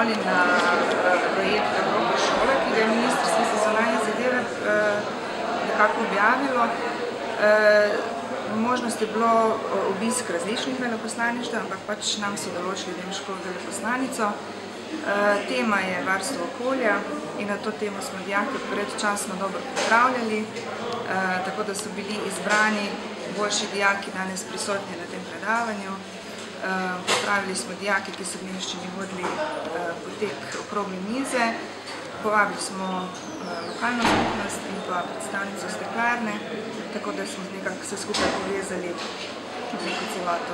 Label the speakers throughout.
Speaker 1: pripravili na projekt Evropa šola, ki ga je Ministrstvo za zunanje zadeve nekako objavilo. Možnost je bilo obisk različnih veleposlaništev, ampak pač nam so določili nemško veleposlanico. Tema je varstvo okolja in na to temo smo dijake predčasno dobro pripravljali, tako da so bili izbrani boljši dijaki danes prisotni na tem predavanju. Pripravili smo dijake, ki so v nemščini vodili potek okrogle mize. Povabili smo lokalno skupnost in pa predstavnico steklarne, tako da smo nekako se skupaj povezali v neko celoto.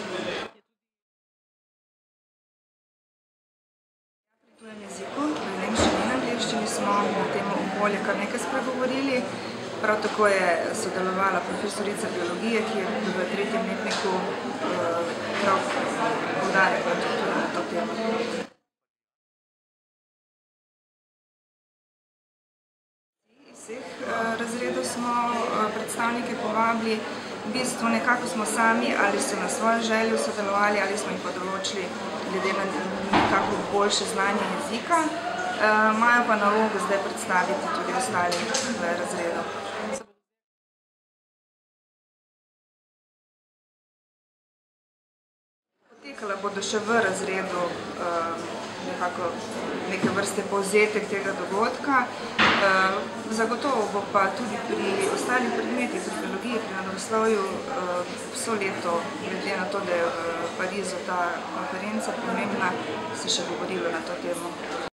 Speaker 1: Pri tujem jeziku, v nemščini in angleščini smo na temo okolja kar nekaj spregovorili. Prav tako je sodelovala profesorica biologije, ki je v 3. letniku prav poudarjala tudi na to temo. Iz vseh razredov smo predstavnike povabili. V bistvu nekako smo sami ali so na svojo željo sodelovali ali smo jih pa določili glede na nekako boljše znanje jezika. Imajo pa nalogo zdaj predstaviti tudi ostali razredov. Potekala bodo še v razredu neke vrste povzetek tega dogodka. Zagotovo bo pa tudi pri ostalih predmetih, pri biologiji, pri naravoslovju vso leto, glede na to, da je v Parizu ta konferenca pomembna, se še govorilo na to temo.